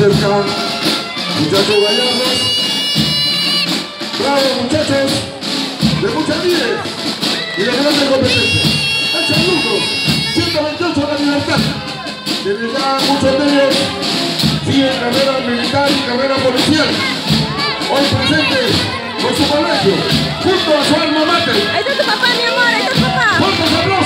acercan muchachos gallardos. Bravo, muchachos, de mucha líder y de grande competencia. El Chaluco, 128 La Libertad. Desde ya muchos de ellos siguen carrera militar y carrera policial. Hoy presentes con su colegio, junto a su alma mater. Ahí está tu papá, mi amor, ahí está tu papá. ¡Fuertes aplausos!